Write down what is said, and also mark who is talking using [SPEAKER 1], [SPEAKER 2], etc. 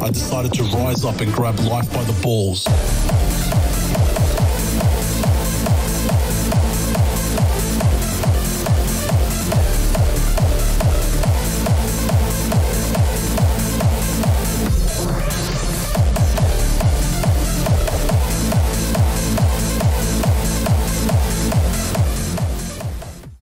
[SPEAKER 1] I decided to rise up and grab life by the balls.